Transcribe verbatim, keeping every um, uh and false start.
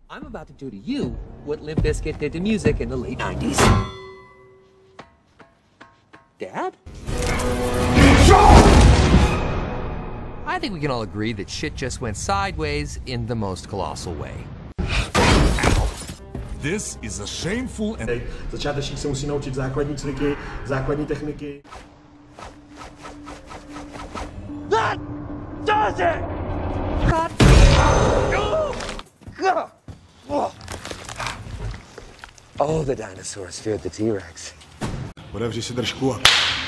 I'm about to do to you what Limp Bizkit did to music in the late nineties. Dad? I think we can all agree that shit just went sideways in the most colossal way. This is a shameful and... Začátečník se musí naučit základní cviky, základní techniky. That does it! That... Oh, the dinosaurs feared the T-Rex. Otevři si držku a...